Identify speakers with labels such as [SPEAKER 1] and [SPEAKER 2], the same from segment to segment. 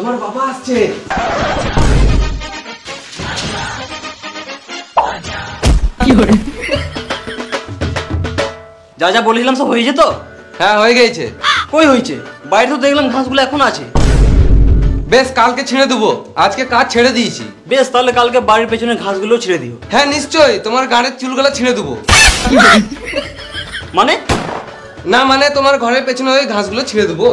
[SPEAKER 1] তোমার বাবা আসছে।
[SPEAKER 2] যা যা বলেছিলাম সব হয়েছে তো?
[SPEAKER 1] হ্যাঁ হয়ে গেছে।
[SPEAKER 2] কই হয়েছে? বাইরে তো দেখলাম ঘাসগুলো এখন আছে।
[SPEAKER 1] বেশ কালকে ছেড়ে দেবো, আজকে কাজ ছেড়ে দিয়েছি।
[SPEAKER 2] বেশ তাহলে কালকে বাড়ির পেছনে ঘাসগুলো ছেড়ে দিও।
[SPEAKER 1] হ্যাঁ নিশ্চয়ই, তোমার গাড়ির চুলগুলো ছিঁড়ে দেবো।
[SPEAKER 2] মানে?
[SPEAKER 1] না মানে তোমার ঘরের পেছনে ওই ঘাসগুলো ছিঁড়ে দেবো।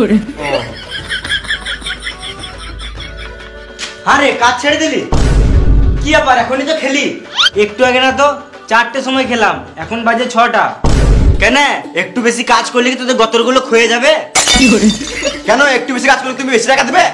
[SPEAKER 2] আরে কাজ ছেড়ে দিলি? কি ব্যাপার, এখনই তো খেলি? একটু আগে না তো 4টের সময় খেলাম, এখন বাজে 6টা। কেন একটু বেশি কাজ করলে কি তোদের গতরগুলো ক্ষয়ে যাবে? কেন একটু বেশি কাজ করলে তুমি বেশি টাকা দেবে?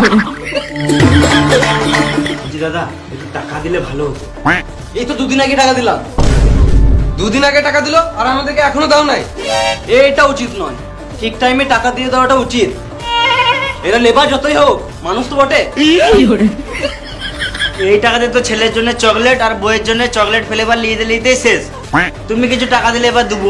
[SPEAKER 2] দাদা একটু টাকা দিলে ভালো হতো। এই তো 2 দিন আগে টাকা দিলাম।
[SPEAKER 1] 2 দিন আগে টাকা দিলো আর আমাদেরকে এখনো দাও নাই।
[SPEAKER 2] এটা উচিত নয়, ঠিক টাইমে টাকা দিয়ে দেওয়াটা উচিত। এরা লেবার যতই হোক মানুষ তো বটে। এই টাকাতে তো ছেলের জন্য চকলেট আর বইয়ের জন্য চকলেট ফ্লেভার নিতে নিতেই শেষ। তুমি কিছু টাকা দিলে এবার দেবো।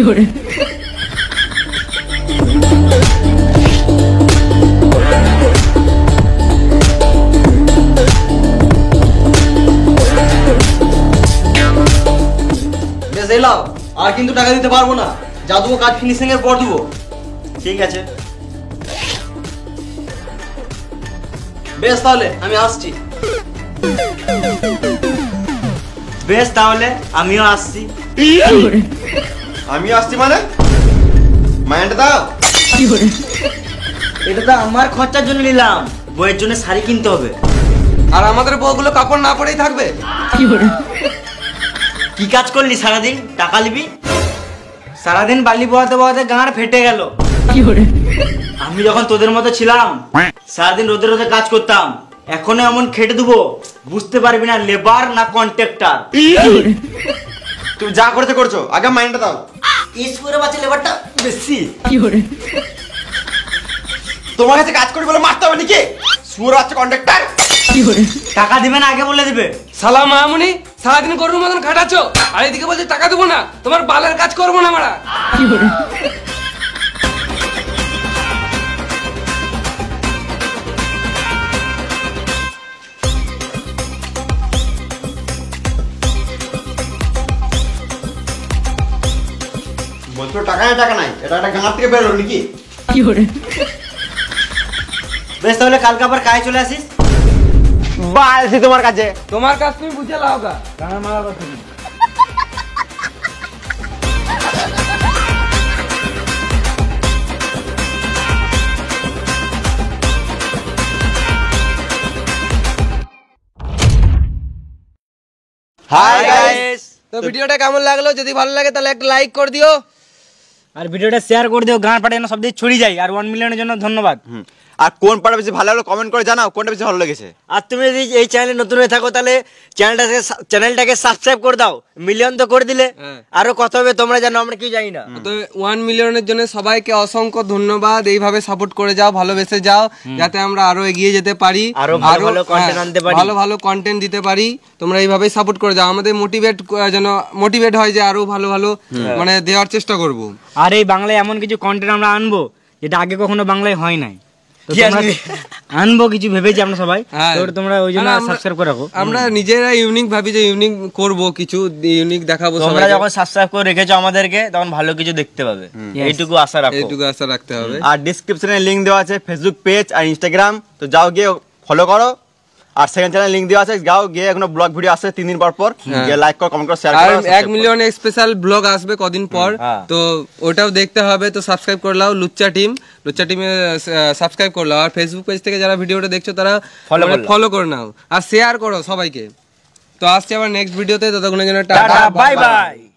[SPEAKER 2] বেশ এলাম, আর কিন্তু টাকা দিতে পারবো না। যা দেবো কাজ ফিনিশিং এর পর দেবো। ঠিক আছে বেশ, তাহলে আমি আসছি। বেশ তাহলে আমিও আসছি।
[SPEAKER 3] আমি আসছি মানে? মাইন্ডটা দাও।
[SPEAKER 2] এটা তো আমার খরচার জন্য নিলাম, বইয়ের জন্য শাড়ি কিনতে হবে।
[SPEAKER 1] আর আমাদের বউগুলো কাপড় না পরেই থাকবে।
[SPEAKER 2] কি কাজ করলি সারাদিন? টাকা নিবি? সারাদিন বালি বয়াতে বয়াতে গাঁড় ফেটে গেল। আমি যখন তোদের মতো ছিলাম সারাদিন রোদে রোদে কাজ করতাম, এখনো এমন খেটে দেবো বুঝতে পারবি না লেবার না কন্ট্রাক্টর।
[SPEAKER 3] তুমি যা করতে করছো, আগে মাইন্ডটা দাও।
[SPEAKER 2] ইসপুরে বাচ্চা লেবারটা বেশি।
[SPEAKER 3] তোমার কাছে কাজ করি বলে মারতে হবে নাকি? সুর বাচ্চা কন্ট্রাক্টর।
[SPEAKER 2] টাকা দিবে না আগে বলে দিবে?
[SPEAKER 1] সালা মামুনি, সারাদিন গরুর মতন খাটাচ্ছো আর এদিকে বলছে টাকা দেবো না। তোমার বালের কাজ করবো না মারা।
[SPEAKER 3] বলছো টাকা নাই টাকা নাই, এটা একটা গাঁ থেকে বেরোলো নাকি?
[SPEAKER 2] বেশ তাহলে কালকে আবার কাজে চলে আসিস।
[SPEAKER 3] বা আসি তোমার কাছে।
[SPEAKER 1] তোমার কাজ তুমি বুঝে লাও গা, গানা মারা কথা নেই।
[SPEAKER 3] হাই গাইস,
[SPEAKER 1] তো ভিডিওটা কেমন লাগলো? যদি ভালো লাগে তাহলে একটা লাইক করে দিও
[SPEAKER 2] আর ভিডিওটা শেয়ার করে দিও, গান পাঠানো সব দিকে ছড়িয়ে যায়। আর 1 মিলিয়নের জন্য ধন্যবাদ।
[SPEAKER 3] আর কোন পার্টটা বেশি ভালো লাগলো কমেন্ট করে জানাও, কোনটা বেশি ভালো লেগেছে।
[SPEAKER 2] আর তুমি যদি এই চ্যানেলে নতুন হয়ে থাকো তাহলে চ্যানেলটাকে সাবস্ক্রাইব করে দাও। মিলিয়ন তো করে দিলে আরো কত হবে তোমরা জানো, আমরা কি জানি না।
[SPEAKER 1] তো 1 মিলিয়নের জন্য সবাইকে অসংখ্য ধন্যবাদ। এইভাবে সাপোর্ট করে যাও, ভালোবেসে যাও, যাতে আমরা আরো এগিয়ে যেতে পারি,
[SPEAKER 2] আরো ভালো কন্টেন্ট আনতে পারি,
[SPEAKER 1] ভালো ভালো কন্টেন্ট দিতে পারি। তোমরা এইভাবেই সাপোর্ট করে যাও, আমাদের মোটিভেট হয় যে আরো ভালো ভালো মানে দেওয়ার চেষ্টা করব।
[SPEAKER 2] আর এই বাংলায় এমন কিছু কন্টেন্ট আমরা আনবো যেটা আগে কখনো বাংলায় হয় নাই। আনবো কিছু ভেবেছি আমরা সবাই, তোমরা ওই জন্য সাবস্ক্রাইব করে রাখো।
[SPEAKER 1] আমরা নিজেরা ইউনিক ভাবি যে ইউনিক করব, কিছু ইউনিক দেখাবো।
[SPEAKER 2] তোমরা যখন সাবস্ক্রাইব করে রেখেছো আমাদেরকে তখন ভালো কিছু দেখতে পাবে, এইটুকু আশা রাখো,
[SPEAKER 1] এইটুকু আশা রাখতে হবে।
[SPEAKER 3] আর ডেসক্রিপশনে লিংক দেওয়া আছে ফেসবুক পেজ আর ইনস্টাগ্রাম, তো যাও গিয়ে ফলো করো। আর সেকেন্ড চ্যানেল লিংক দেওয়া আছে, যাও গিয়ে এখনো ব্লগ ভিডিও আসছে 3 দিন পর পর, গিয়ে লাইক করো, কমেন্ট করো, শেয়ার করো।
[SPEAKER 1] আর 1 মিলিয়ন স্পেশাল ব্লগ আসবে কদিন পর, তো ওটাও দেখতে হবে। তো সাবস্ক্রাইব করে নাও, লুচ্চা টিমে সাবস্ক্রাইব করে নাও। আর ফেসবুক পেজ থেকে যারা ভিডিওটা দেখছো তারা ফলো করে নাও আর শেয়ার করো সবাইকে। তো আসছে আবার নেক্সট ভিডিওতে, ততক্ষণের জন্য টাটা,
[SPEAKER 2] বাই বাই।